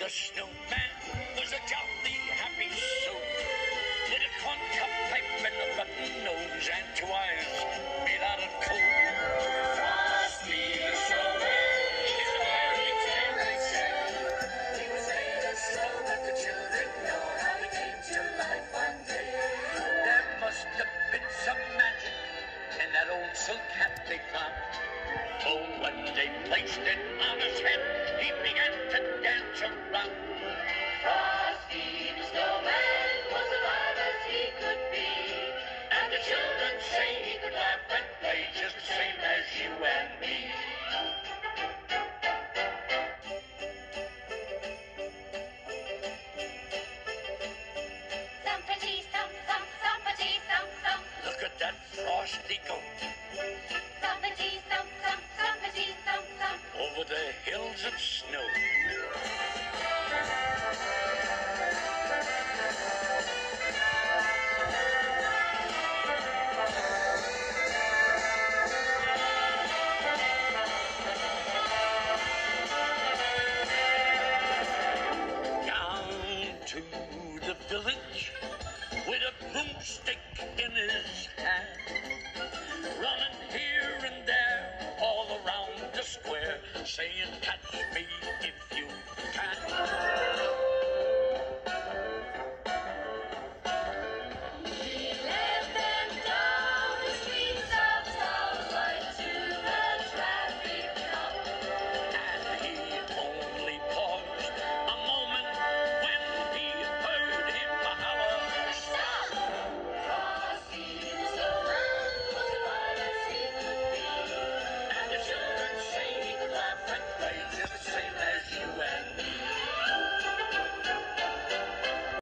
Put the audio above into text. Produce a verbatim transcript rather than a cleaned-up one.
The snowman was a jolly happy soul, with a corncob pipe and a button nose and two eyes made out of coal. Frosty the snowman is a fairy tale, they say. He was made of snow, let the children know how he came to life one day. There must have been some magic in that old silk hat they found. Oh, when they placed it on his head, he began to dance around. Frosty the snowman was alive as he could be, and the children say he could laugh and play just the same as you and me. Thumpity thump thump, thumpity thump thump. Look at that frosty goat Thumpity thump thump, thumpity thump thump. over the hills of snow. Down to the village with a broomstick in his hand, running here and there all around the square, saying, catch me if